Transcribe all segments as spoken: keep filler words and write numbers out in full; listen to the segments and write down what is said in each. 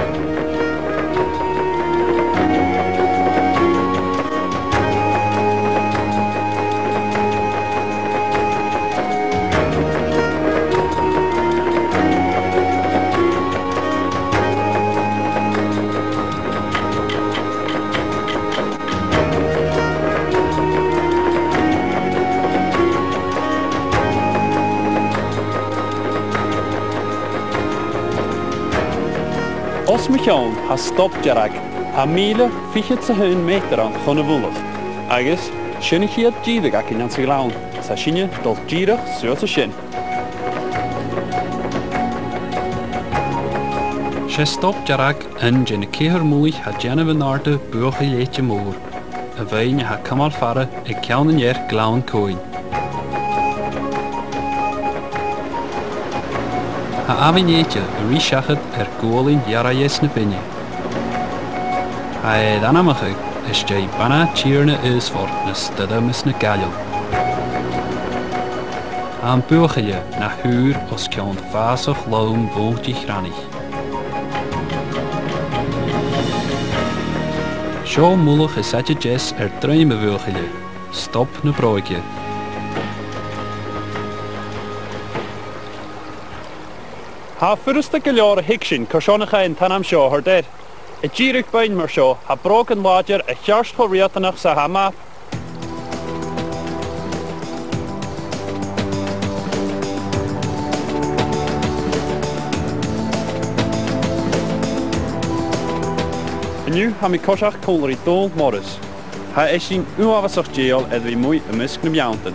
Os Michaun has stop jarag, ha mile fichet sa hun meter an chun bhulach. Agus, sinna chiad dídag ac in an sa glawn, sa sinne dol díadach suas a sin. Se stop jarag yn jyn y cehar mwych ha jana fy narda buwch i leitio môr. A fein ha cymal fara e cawn yn ier glawn coen. Ha afin eitio y risiachad er gwolyn iara yes na finne. Ha ed anamachig is jay bana cheer na ysford na stydda mis na galil. Ha am buwchige na hŵr os cawn fasach lawn volti chranig. Sio mwlwch is adje jes er dreim y buwchige. Stop na broegje. Ha fyrsta giljóra higsyn cwrsionach ein tan am sio hyr der. Y gyrig bain myr sio ha brog yn wadjer y chiarst ho riatanach sa ha map. Y nu ha mi cosach colri dol Morris. Ha eisi'n uafasach geol edrych mwy y mysg na miawnten.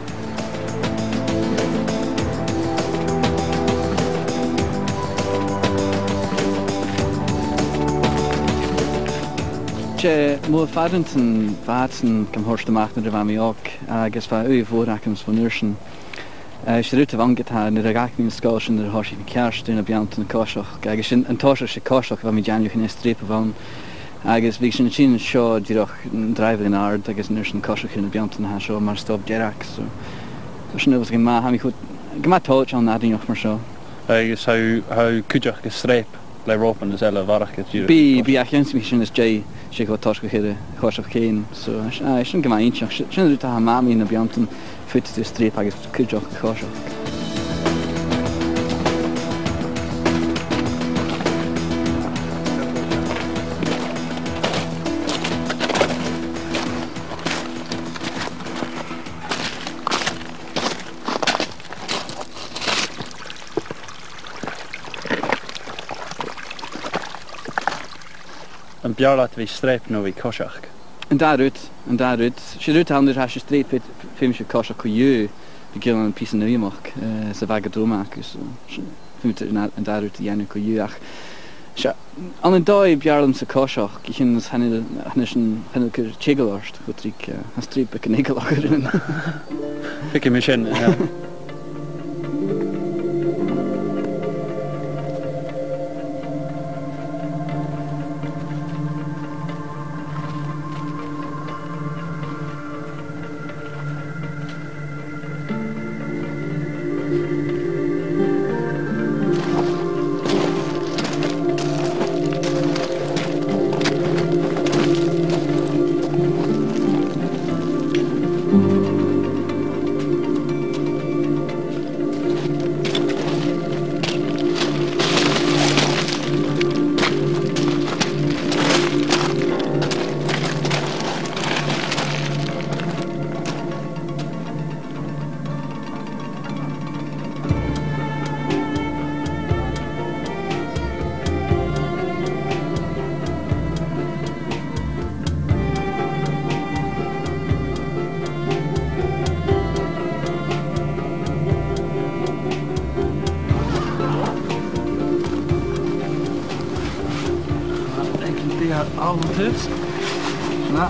Je moet vaderten vaatsen kan horsten maken de waarmee ook. Agus va u voorrakens van nursen. Is er uit de wang gehad, de reactie in school en de horsie van kerst in de bjant en koshach. Agus in een toshach koshach waarmee Jan in strepen van. Agus wie zijn zien show die toch driver in aard. Agus nursen koshach in de bjant en ha show maar stop Jerak. So, dus nu was ik maar hem goed. Ik maar touch aan nadien nog maar zo. Agus how how kujach gestreep. Le ropen is elle warach het hier. Bi bi agents mission is Jay. She got tosh gehede koshach keen. So I shouldn't come in. Shouldn't do have mami in the bjanten fit to streep agus kujach koshach. Een bjarlat vi streep nu i koshach. En daaruit, en daaruit, als je eruit haalt, als je streep weet, film je koshach kun je beginnen een piece nieuw maken, ze wagen droommaken, zo. En daaruit die ene kun je ach. Ja, aan een dag bjarlam se koshach, ik ging het hanel, hanel een hanel keer chegelorst, goed ik, een streep ik een ekelager in. Ik heb misschien, ja. Avondhus. Nou.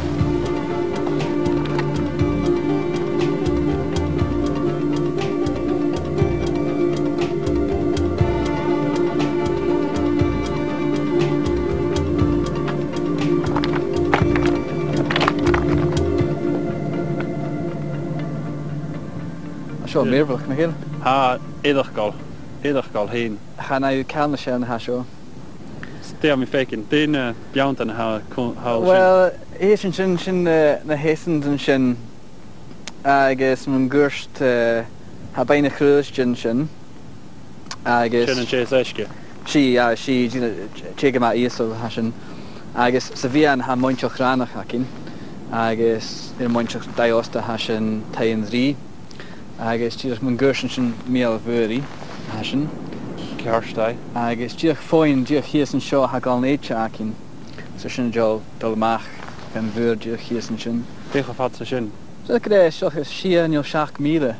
Zo, meer vlug, Michiel. Ha, ieder gal. Ieder gal heen. Ga naar je kamer en ga zo. Dea mi feikin, dyn biant yn ha hawl Well, hés sin sin sin na hésan an sin agus man gúrst ha bainna chrúis sin sin agus sin an sé eisce. si si té ma ísol ha sin agus sa bhí an ha muinteoch ránach hacin agus ir muinteoch daosta ha sin tain rí agus tíach man gúrsin sin méal bhuaí ha sin Cearstai. agus tíach fóin díoch híos an seo ha gáil néite hacin so sin jo dolmach gan bhuair díoch híos an sin. Dech a fat sa sin. So gré seach is sian jo seach míle.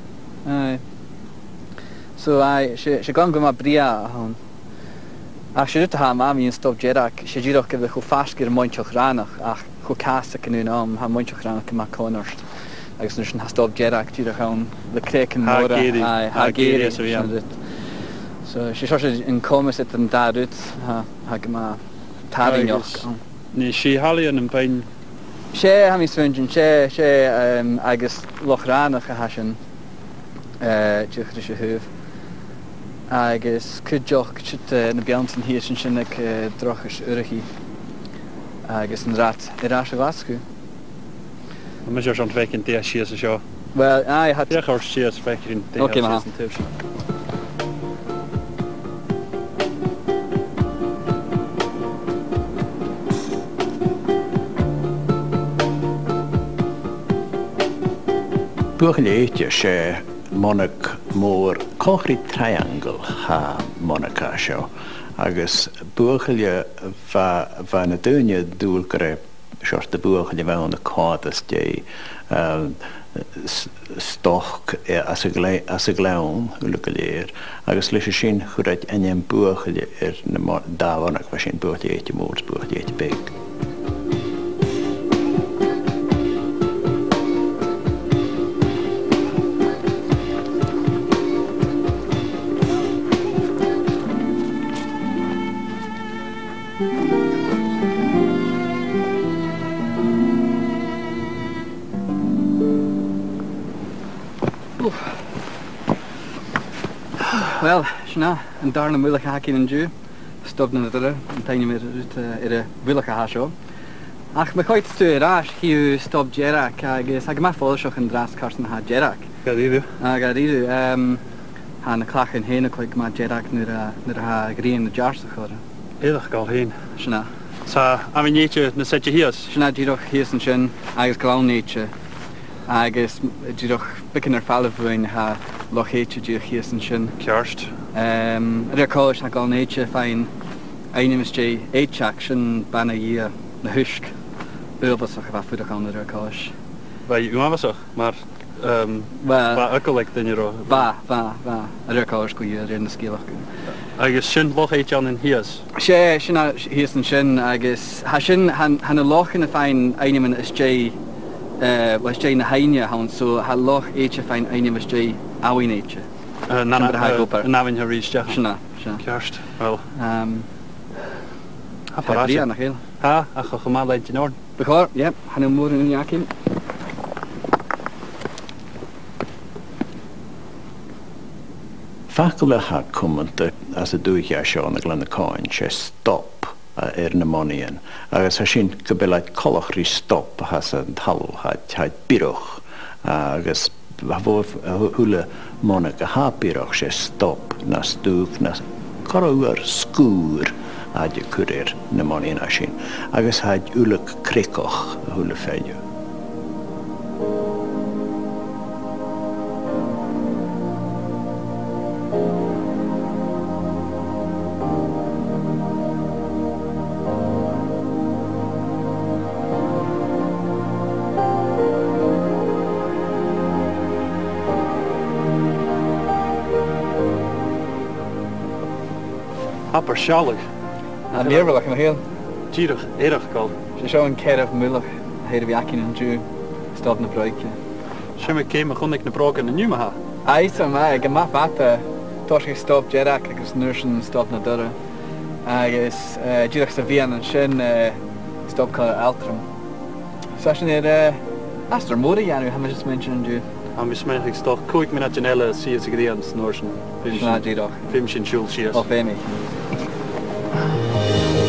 So ai se gan go ma bria hon. Ach sé ha ma mi stop jerak, sé díoch go chu fasgur muinteoch ránach ach chu casta canún am ha muinteoch ránach ma conarst. Agus nu sin ha stop jerak díoch an le crécin móra ai ha géri so vi. So sé se in comas it an darut ha ha go ma tadinioch. Ní sí hallion an pein. sé ha mi swingin sé sé um, agus loch ránach a hasin uh, díoch sé húf. Agus cudjoch chit uh, na biantan hí sin sin ag uh, drochas urichi agus an rat irá a vascu. Ma sé an feikin dea sias a seo. Well, ai hat Dech ar sias feikin dea Okay, ma. sias an tibs. Buachléite sé monach mór cóchrí triangle ha monacha seo agus buachile bha na dúine dúil gore seirta buachile bhe na cádas dé stoch as a glán ula go léir agus leis sin chuid aim buachile ar na dáhanach bheit sin buachléite mór buachléite big. Well, sinna an darna bhuiilech hacin an dú stop na dure an taine mé ut ar a bhuiilech ha seo. Ach me choit tú arás hiú stop jerak agus ag ma fáilseach an dras carsan ha jerak. Gadíú. A gadíú um, ha na clachan héna chuig ma jerak nuair a ha gríon na jarsa chora. Éadach gáil héin. Sinna. Sa a mi néite na sete hias. Sinna díoch híos an sin agus glánéite agus díoch bicin ar falla bhuain ha lochéite díoch híos an sin. Cearst. Um, Ar cáis na glánéite féin ainimis dé éiteach sin banna í na thuisc bulbasach a bheit fuideach an ar cáis. Bei uamasach, mar um, Well, ba acoleg dyn ro. Ba, ba, ba, ar cáis go ar na scíalach go. Agus sin loch éit an in hias. sé sin híos an sin agus ha sin han na lochan a féin ainimin is dé was dé na haine han so ha loch éite féin ainimis dé áhanéite. Navin ha ríisteach. Sinna, sinna. Cearst. Well. Um, Ha Ha bria nach héil. Ha, a chu chumá leid in ord. Bechor, yep, han mór in Jakin. Facail ha cumanta as a dúiche seo na glanacáin sé stop ar na moníon agus ha sin go be leid colachrí stop has an talú haid biroch agus thula móna go ha biroch sé stop na stúch na choúar scúr aide curir na moníon a sin agus haid ulach cricoch a thula féidir. Happer sealag. A méerbalach na héil. Tíirech, éadach gáil. sé seo an ceirh mulach héir bhí Jakin an dú stop na broice. Simme céim a chunig na brogan na nniumaha. Aisa me go má bata toisce stop jeach agus nuirsin stop na dure agus díach sa bhían an sin stop chu altram. Sa sin ar astar móra dhéanú ha just mention an dú. A mis meich stoch coig min janelle si a gréans Norsen. Sinna díach. Fim sin siúl sias. Ó féimi.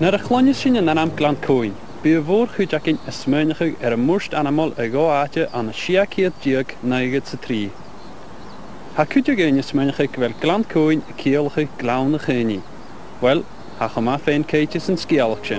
Naar de glonje zien en naam Glan Coin. Bij voor goed jak in smeunig er moest animal een goaatje aan een schiakje juk neigt ze tri. Ha kutje geen smeunig wel Glan Coin keelige glaune genie. Wel, ha gema fijn keetjes en skialkchen.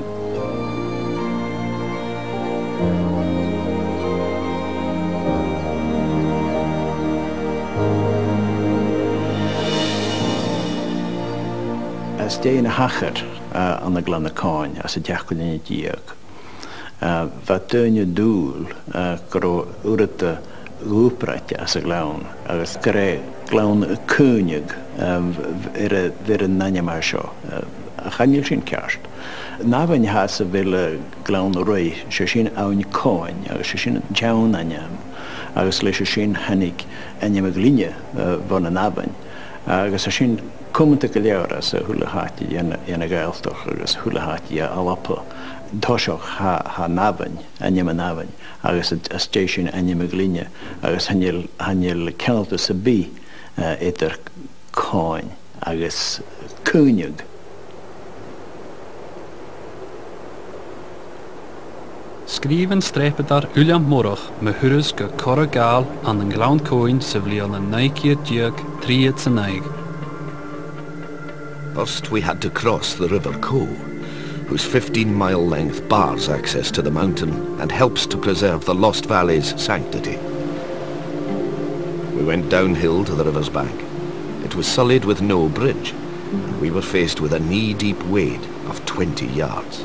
As de een hacher uh, aan de Glan Coin, as het jacht in het juk. Uh, wat doen je doel, uh, kro urte goepratje als een clown, als kre clown een koning, er er een nanje maar zo. Gaan je zien kerst. Na wanneer hij ze willen clown roi, ze zien oude coin, ze zien jaun aan hem, als ze zien hanik en je mag linie van een avond, als ze zien komen te kleuren, als hule haatje en en geelstoch, als hule haatje alappen. Doshok ha ha naven en je naven agus a station en je maglinje agus hanjel hanjel kelte se bi eter coin agus kunig Skriven strepen daar Uliam Morach me hurus ge korregaal aan den Glan Coin se vlian een nijkeer juk triet se neig. First we had to cross the River Coo, whose fifteen mile length bars access to the mountain and helps to preserve the Lost Valley's sanctity. We went downhill to the river's bank. It was sullied with no bridge, and we were faced with a knee-deep wade of twenty yards.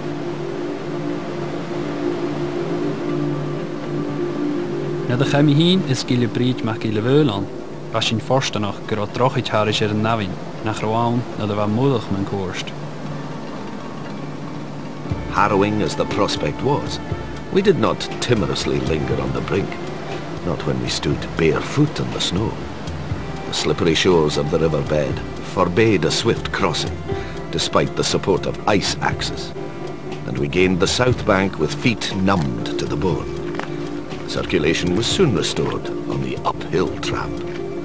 Na de chemi heen is gile bridge mag gile veulan. Als je in forsten nog gerot trochit harisch er een navin, nach Rowan na de wat moedig men koerst. Harrowing as the prospect was, we did not timorously linger on the brink, not when we stood barefoot in the snow. The slippery shores of the riverbed forbade a swift crossing, despite the support of ice axes, and we gained the south bank with feet numbed to the bone. Circulation was soon restored on the uphill tramp.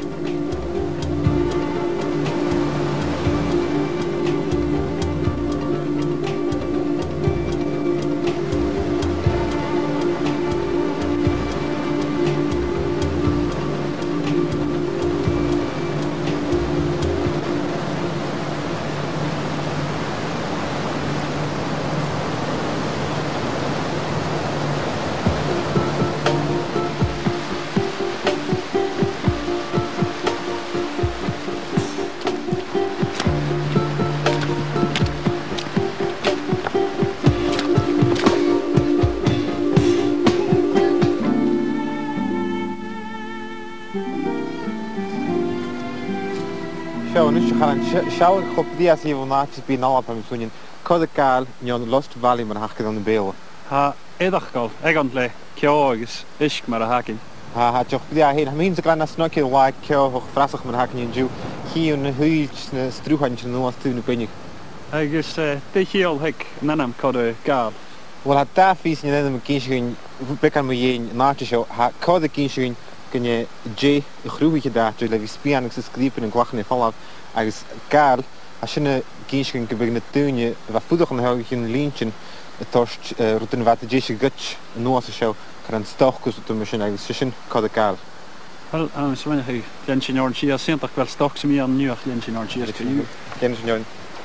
Nu gaan sjouwen op die as even nachtjes bij nalap aan zo'n kodekaal in Lost Valley maar hakken dan de beel. Ha edachgal, egantle, kjogus, isk maar hakin. Ha ha toch die heen, mijn ze kleine snokje like kjo hoog frassig maar hakken in ju. Hier een huis een stroehandje nu als toen kun je. Agus de heel hek nanam kode gaal. Wel het daar vies in een kindje bekan me je nachtjes ha kode kindje kun je J groeitje daar dus levi spianik se skripen en kwachen val af. Agus gaal als je een kindje kun beginnen tuinje wat voedig een heel een lientje het torst routen wat de J gutch nu als zo kan stochkus op de machine agus session kode gaal. Wel, aan swannig hier. Jensje Nornchia sint toch wel stoks meer aan nu Jensje Nornchia is nu. Jensje Norn.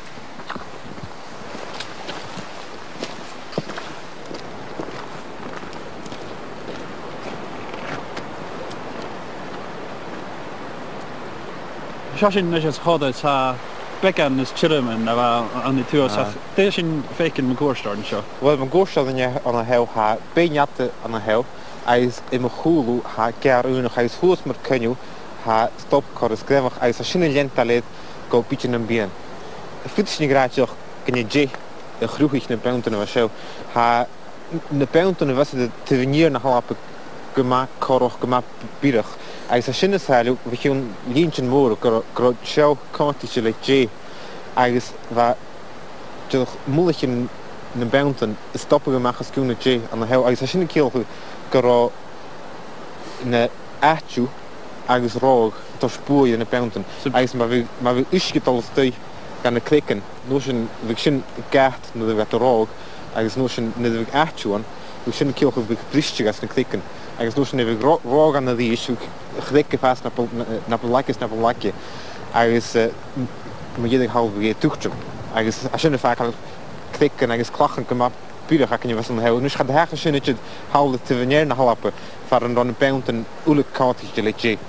Shashin is hadden sa bekan is chillen en aan die tour zag. Deze in faken mijn koerstarten zo. Wel mijn koerstarten je aan een heel ha benjatte aan een heel. Hij is in mijn goelu ha keer u nog hij is goed met kun je ha stop kort schrijven hij is een lentalet go pitchen en bien. Fiets niet graag toch kun je J een groeig in punten was zo. Ha de punten was de te venir naar half gemaakt korog gemaakt birig. Hij is een schijnzaal we gaan lientje moor groot show kantisch like J. Hij is waar toch moeilijk in de punten stoppen gemaakt als kunnen J aan de heel hij is een kill gro in echt agus roog to spoor in de punten. Hij is maar maar we is het al stay gan y clicyn, nôs yn fyg sy'n gert nid yw'r atorog, agos nôs yn nid yw'r atwan, fyg sy'n cilch yw'r bristig as yn clicyn. Agos nôs yn yw'r rog an y ddys, fyg chlic y ffas na bwlacus na bwlacu. Agos mae gyda'r hawl fyg e dwchtwm. Agos asyn y ffa cael clicyn agos clachan gyma byrach ac yn yw fasol yn hewl. Nws chad hech asyn ydyd hawl y tyfynier na halapa, far yn ron y bewnt yn wlyg cawtig dy le je.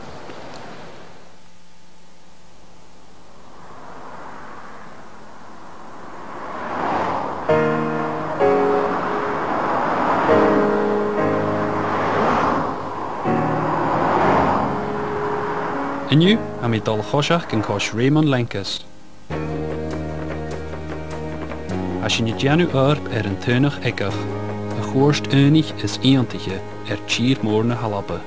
Inniu am I dul chosach gan cos Raymond Lencas. As je niet janu urb er een tuinig ekkig, a chorst unig is eantige er tjier moorne halappe.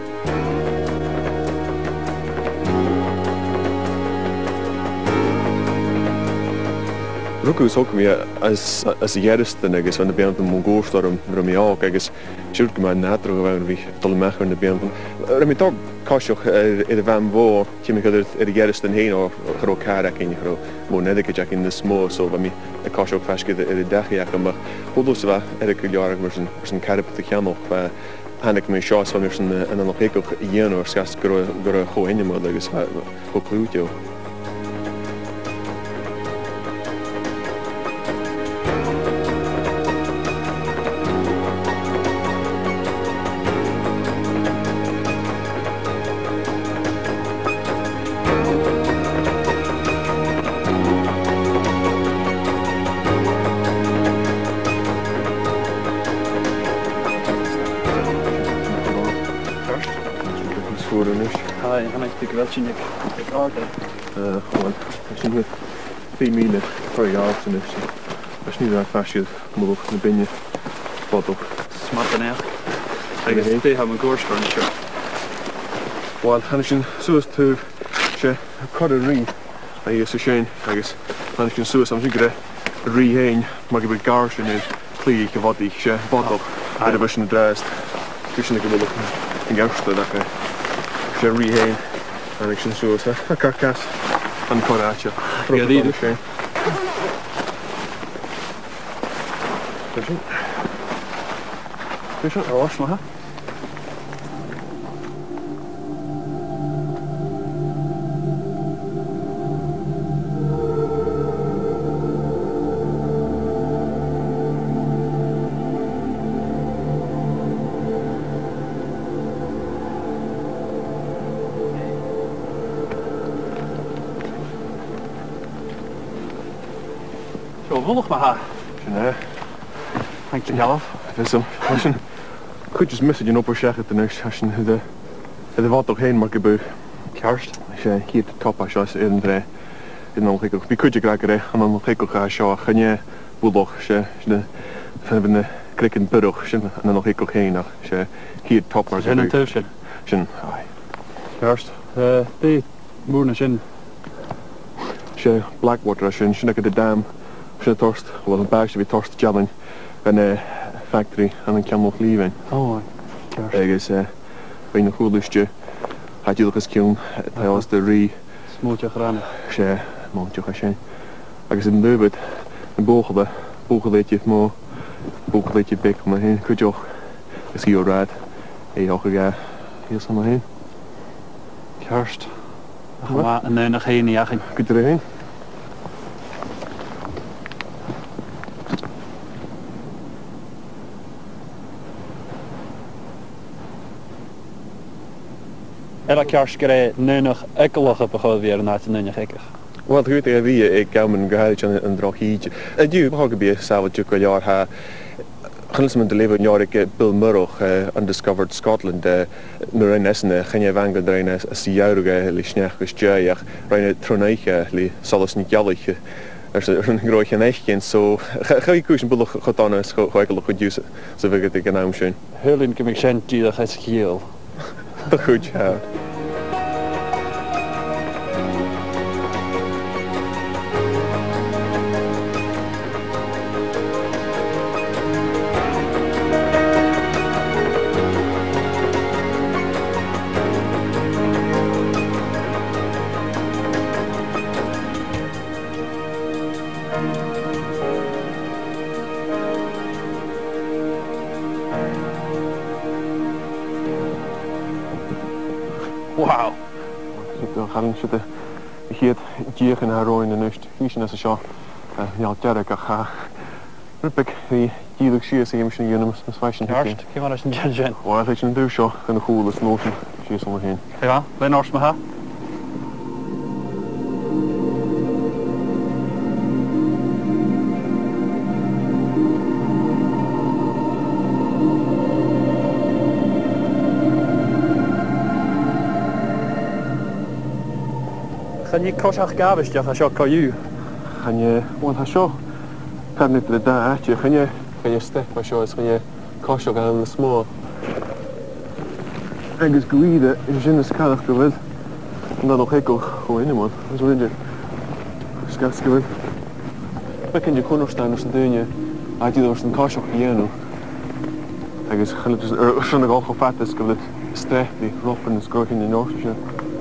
Rukkus ook weer als als järsten agus van de band van Mongolstorm rum ook agus sjurk maar natro gewoon wie tolle mag van de band van rum toch kasjoch in de van wo kim ik er de järsten heen of gro karak in gro mo nedeke jack in de smo so van mij de kasjoch faske de de dag ja maar hodos wa er ik jaar maar zijn zijn karp te gaan han ik mijn chance van zijn en dan nog ik ook een of skast gro gro go in maar agus go kluutjo. Hi, han ik wel zien ik ik aarde. Eh, gewoon. Als je nu twee mine per jaar zijn is, als je niet daar vast je moet ook naar binnen. Wat ook. Smart en echt. Ik is twee hebben goors van de Wel, han is een zoals te je cuttery. Hij is zo schön. Hij is han is een zoals om je ri heen, maar ik ben gaars in het klie ik wat ik je wat ook. Hij was een draast. Tussen ik wil ook een gaarste dat ik je ri heen. En ik zijn zoals een karkas van een koraatje. Ja, die dus. Dus je? Dus je? Oh, was maar. Zo, volg maar haar. Nee. Dank je zelf. Dus zo, als je goed je missen je op een zeggen ten eerste, als je de de wat toch heen maar gebeur. Kerst. Als je hier de top als je in de in dan ik ook. Wie kun je krijgen en dan nog ik ook ga zo gaan je bulldog als je de van de krikken burg en dan nog ik ook heen als je hier top maar zijn een tussen. Zijn. Kerst. Eh, die moeder zijn. Als je Blackwater als je een de dam als je torst, wel een buisje wie torst jallen en de factory en dan kan nog leven. Oh, kerst. Ergens eh bij een goed lustje had je nog eens kunnen hij was de re Smootje graan. als je mondje als je als in de bed een boogde boogdetje maar boogdetje bek maar heen kun je ook is hier raad en je ook ga hier zo maar heen Kerst. Maar nee nog heen ja geen. Kun je erheen? Elk jaar schreef nu nog ekkelige begonnen weer naar het nu nog ekkig. Wat goed er wie ik kan mijn gehaald aan een droghietje. En die mag ik bij zelf ook een jaar ha. Gans met de leven jaar ik Bill Murrow Undiscovered Scotland naar een essen gaan je wangen erin als die jaren li snel gestjaaig reine troneige li alles niet jallig. Er is een grootje neigje zo ga ik koos een bullig gedaan is gewoon goed use zo wil ik het genomen zijn. Heel in kom ik zijn die dat is heel. Goed ja. Wow. Ik ga niet zitten. Ik ga het dier in haar rooi in de nust. Hier is het zo. Ja, Derek, ik ga. Rupik, die dielijk zie je misschien je nummers, dat is Juist, ik ga maar eens een jen jen. Oh, dat is een douche en een goede snoten. Zie je onderheen. Ja, ben als me ha. Ga je koshach gabisch, ja, ga je koju. Ga je, want hij zo. Ga niet de daar, je ga je, ga je step, maar zo is ga je koshach aan de smoor. Ik is guide, in zin is kalig geweld. En dan nog hekel gewoon in man. Dat is wel je. Schat geweld. We kunnen je kunnen staan als de je. Had je door een koshach hier. Ik is gelukkig er schon nog gevat is gelukkig. Step die roppen is groot in de Noordzee.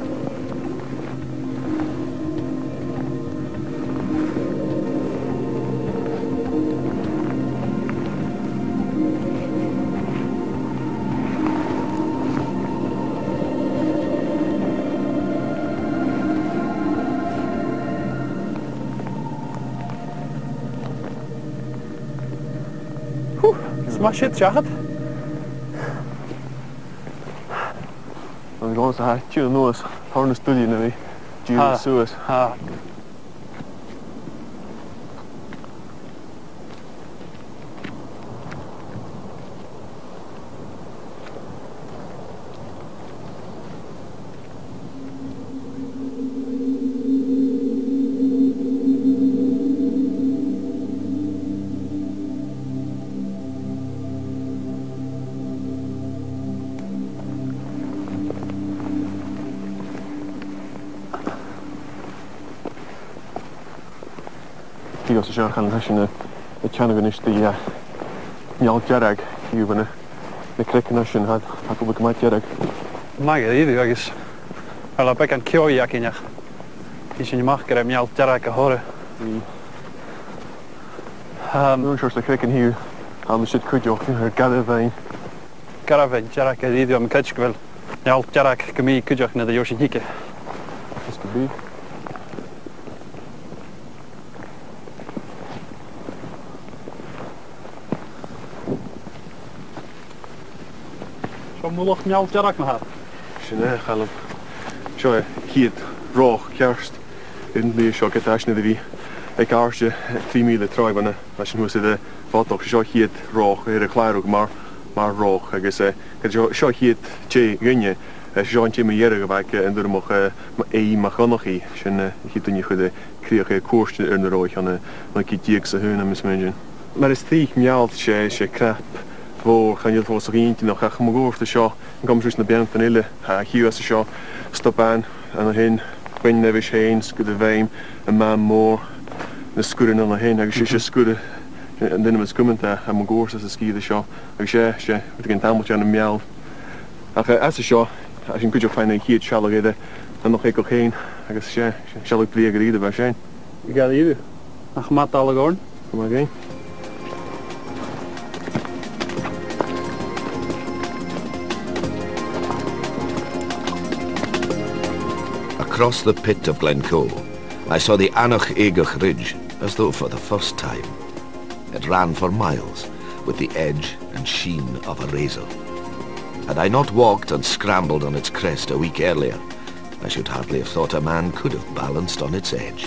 Smash it, jahat. Dan gaan ze haar tje noos. Hou een studie naar mij. Tje zoes. Ha. Die als je gaan als je een channel is die ja al jarag hier van de krekken als je had had op een jarag. Maar hier is. Wel op ik een koi jak in jak. Is je mag krijgen mij al jarag horen. Um, nu zoals de krekken hier aan de zit kut ook in haar caravan. Caravan jarag die die om kutsch wel. Ja al jarag kemi kutsch naar de Josje hikke. Is te be. Zo moeilijk mij al jarag maar. Sine galop. Zo hier roog kerst in de shock het as net die. Ik aarje drie mil troi van als je moest de wat ook zo hier roog hier klaar ook maar maar roog. Ik zeg het zo zo hier tje gunje. Als je zo'n me jaren gewerkt en er mag een mag nog hier. Zijn hier toen je goed kreeg je koers in de roog aan dan kiet je ze hun en mismenjen. Maar is die mjaaltje je krap. Voor gaan je voor zo'n eentje nog gaan we over de show. Dan kom je dus naar binnen van Ille. Hier was de show. Stop aan en dan heen. Ben je even heen. Scudde wijn. Een man moor. Dan scudde dan heen. Dan je je scudde. En dan was komend daar. En mijn goors is de ski de show. Dan je je met een tameltje aan de miaal. Als de show. Als je een kutje fijn hier het zal reden. Dan nog ik ook heen. Dan je je zal ik weer gereden bij zijn. Ik ga hier. Ach mat alle gewoon. Kom maar heen. Across the pit of Glencoe, I saw the Anach Egach Ridge as though for the first time. It ran for miles, with the edge and sheen of a razor. Had I not walked and scrambled on its crest a week earlier, I should hardly have thought a man could have balanced on its edge.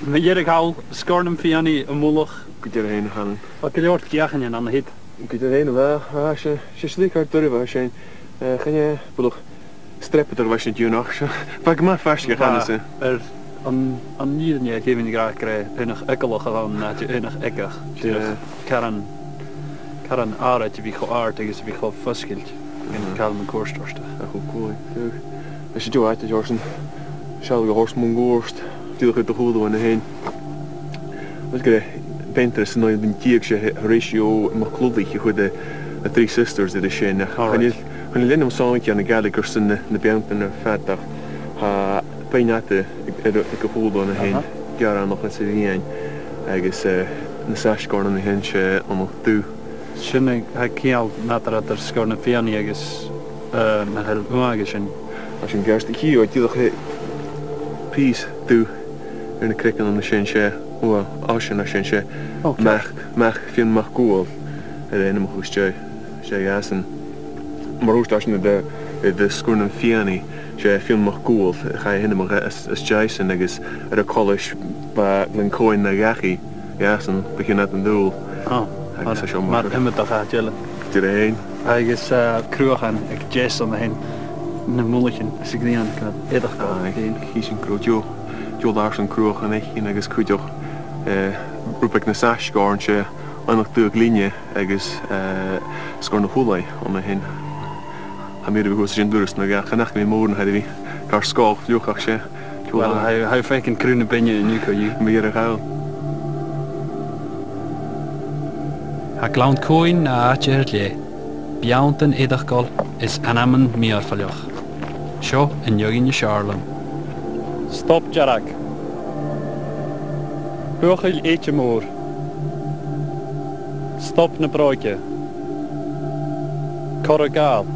Maar hier haal scornum fiani een moelig. Goed je erheen gaan. Wat kun je hoort jagen aan de hit? Goed je erheen wel. Als je je slik hard durven als je ga je bedoel streppen er was je het nog. Pak maar vast gegaan is. Er aan aan hier niet geven graag krijgen. Enig ekkelig gewoon dat je enig ekkig. Karan karan aardje wie geaard is wie gewoon verschilt. In kalme koerstorst. Goed cool. Als je doet uit de Jorsen. Zal je horst mongoorst. Die gaat de goede van heen. Wat ik Pinterest nou een tiertje ratio maar kloddetje goed de Three Sisters de scheen. Gaan je gaan je alleen songetje aan de Gallagher's in de beamten en vaardag. Ha pijnate ik ik gevoel dan heen. Ja nog eens weer. Ik is een sashkorn in hensje om toe. Schön hij kiel nadat er scornum fiani is eh met heel wagen. Als je een gerst hier uit die toch peace toe in de krikken aan de schensje. Hoe als je naar schensje mag mag film mag cool. Het ene mag goed je je jassen. Maar hoe als je de de scornum fiani je film mag cool ga je helemaal als als Jason dat is at a college bij Glencoe naar Gachy jassen begin net een doel. Oh. Maar hem het toch gaat jullie. Erheen. Hij is kroeg aan ik Jason heen. Een molletje, als ik niet aan kan. Eerder gaan. Ik kies een kroeg. Jo, jo daar zo'n kroeg en ik en ik is goed toch. Roep ik een sashkorntje aan de terug linie. Ik is scoren de hulai om me heen. Hij meer we goed zijn durst nog ja. Ga nacht mee morgen hadden we. Kar skool, jo ga je. Wel hij hij fake een groene benje in nu kan je. Meer gaan. Ha glant coin na atjertje. Biaunten edachgol is anamen miarfaljoch. Sjo en jogin je Charlem. Stop Jarak. Burgel eetje moor. Stop ne broodje. Korregaal.